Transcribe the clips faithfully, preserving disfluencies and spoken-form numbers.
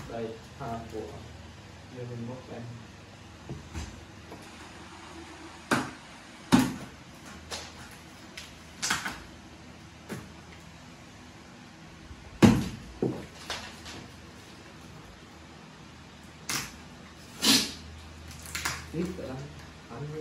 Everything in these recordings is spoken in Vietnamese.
đây pha của Lemonade đây. Tiếp nữa ăn đi.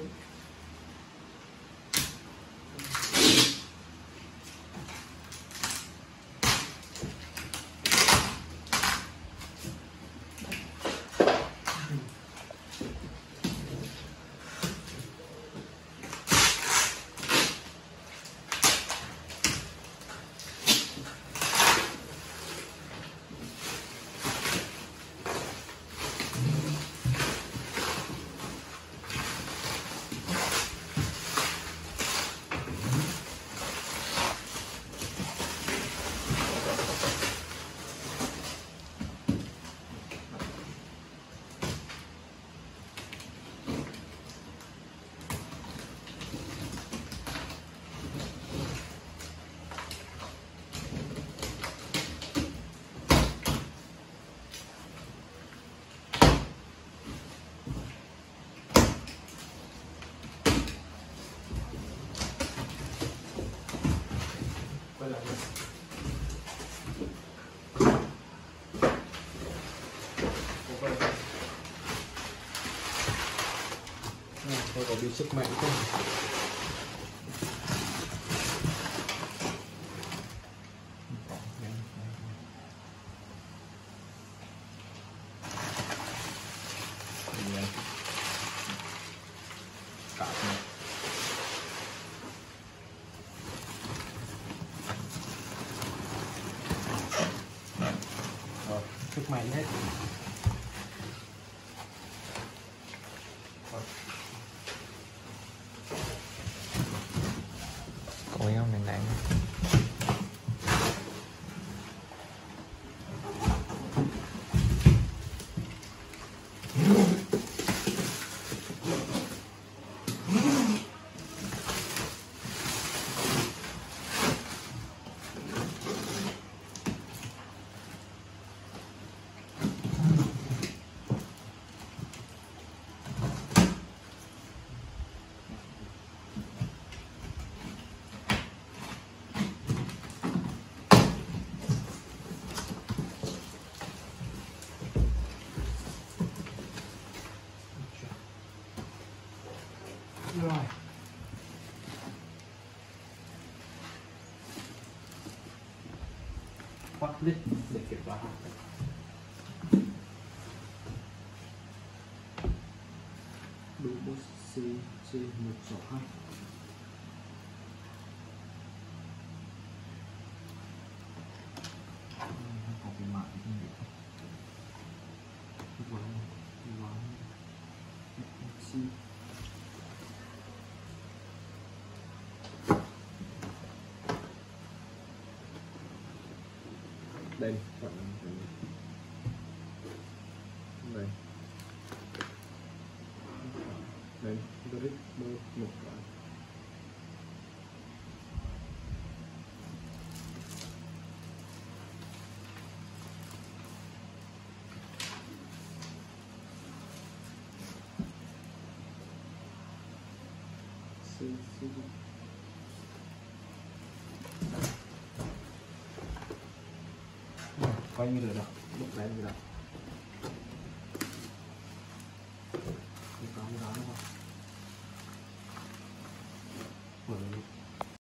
Tôi có bị sức mạnh không? Rồi, sức mạnh hết. Cối không nặng nặng. Rồi. Khoác lít để kết vào. Đủ bút C C một sáu hai. Có cái mạng không biết. Vâng, vâng. C đây chọn đây đây Doric một một cái C C coi như được rồi, lúc này như được. Không có cái đó đúng không? Mở